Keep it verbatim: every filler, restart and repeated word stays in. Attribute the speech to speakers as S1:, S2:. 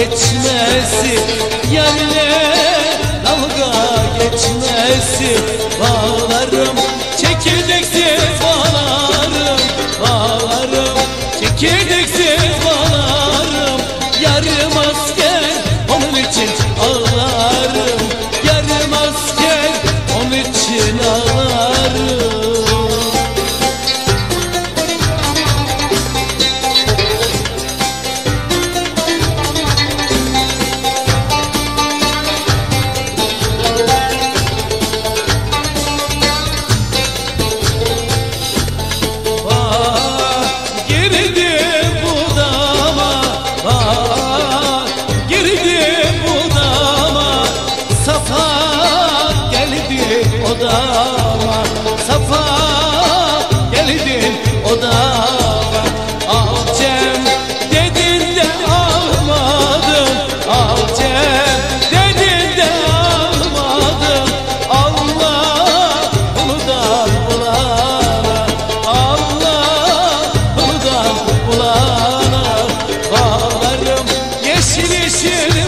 S1: geçmesi, yerle dalga geçmesi. Bağlarım çekirdeksiz bağlarım, bağlarım çekirdeksiz bağlarım. Yarım asker onun için ağlarım, yarım asker onun için ağlarım. Odama Safa geldin odama. Alcem dedin de almadım, alcem dedin de almadım. Allah uludan bulana, Allah uludan bulana. Bağlarım yeşil yeşil